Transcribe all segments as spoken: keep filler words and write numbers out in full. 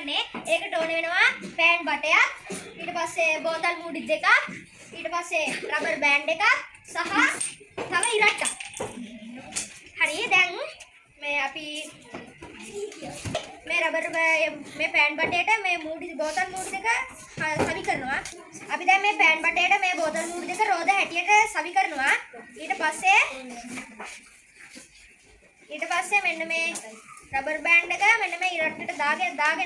කරන්නේ. ඒකට ඕන වෙනවා පෑන් බටයක්, ඊට පස්සේ බෝතල් මූඩි දෙකක්, ඊට පස්සේ රබර් බෑන්ඩ් එකක් සහ තව ඉරට්ටක්. හරි දැන් මේ අපි මේ රබර් මේ පෑන් බටේට මේ මූඩි බෝතල් මූඩි දෙක සවි කරනවා. අපි දැන් මේ පෑන් බටේට මේ බෝතල් මූඩි දෙක රෝද හැටියට සවි කරනවා. ඊට පස්සේ ඊට පස්සේ මෙන්න මේ රබර් බෑන්ඩ් එක මෙන්න මේ ඉරට්ටට දාගෙන දාගෙන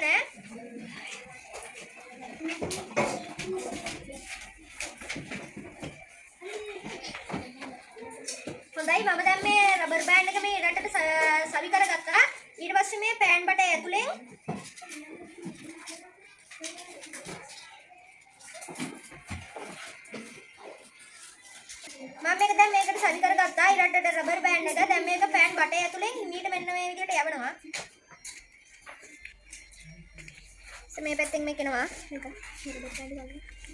හොඳයි මම දැන් මේ රබර් බෑන්ඩ් එක මේ ඉරට්ටට සවි කරගත්තා. ඊට පස්සේ මේ පෑන් බටේ ඇතුලෙන් මම මේක දැන් මේකට සවි කරගත්තා ඉරට්ටට රබර් බෑන්ඩ් එක. දැන් මේක පෑන් බටේ ඇතුලෙන් හිමීට මෙන්න මේ විදිහට යවනවා. මේ පැත්තෙන් මේක එනවා. මේක මේක දෙන්න ගන්න.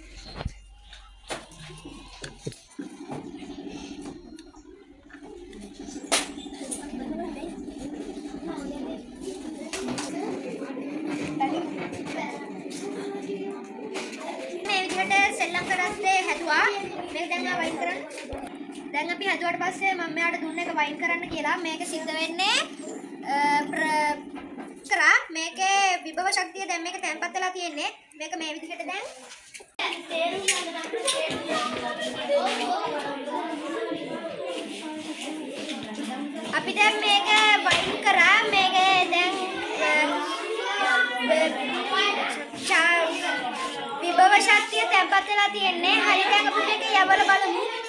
මේ විදිහට සෙල්ලම් කරද්දී හැදුවා. මේක දැන් ආ වයින් කරන්න. දැන් අපි හැදුවාට පස්සේ මම මෙයාට දුන්න එක වයින් කරන්න කියලා. මේක සිද්ධ වෙන්නේ කරා මේකේ විභව ශක්තිය දැන් මේක තැම්පත් වෙලා තියෙන්නේ. මේක මේ විදිහට දැන් අපි දැන් මේක වයින් කරා. මේක දැන් විභව ශක්තිය තැම්පත් වෙලා තියෙන්නේ. හරි දැන් අපි මේක යවලා බලමු.